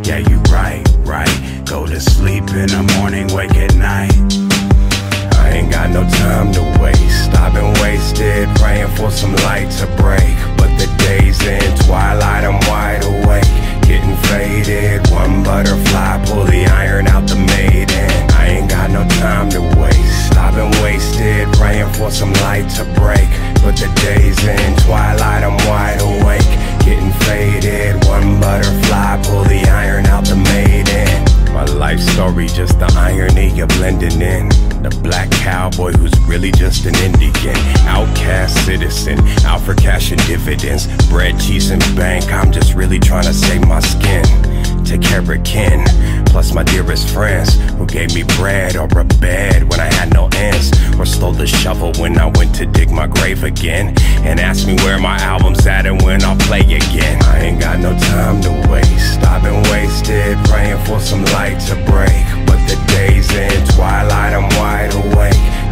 Yeah, you right. Go to sleep in the morning, wake at night. I ain't got no time to waste. I've been wasted praying for some light to break. But the day's in twilight, I'm wide awake, getting faded. One butterfly, pull the iron out the maiden. I ain't got no time to waste. I've been wasted praying for some light to break. But the day's in twilight, I'm wide awake, getting faded. One butterfly, pull the iron out the maiden. My life story, just the irony of blending in. The black cowboy who's really just an Indian. Outcast citizen, out for cash and dividends. Bread, cheese, and bank, I'm just really trying to save my skin. Take care of kin, plus my dearest friends, who gave me bread or a bed when I had no ends, or stole the shovel when I went to dig my grave again, and asked me where my album's at and when I'll play again. I ain't got no time to waste. I've been wasted praying for some light to break. But the day's in twilight, I'm wide awake,